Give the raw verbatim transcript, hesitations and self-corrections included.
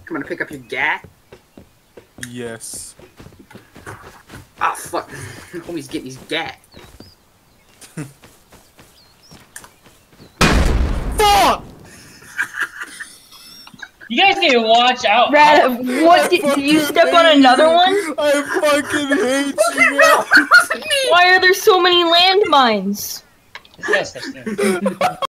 Come on, pick up your gat. Yes. Ah, oh, fuck. Homie's getting his gat. Fuck! You guys need to watch out. Raddav, what did, did you step on another you. one? I fucking hate you. Why are there so many landmines? Yes, that's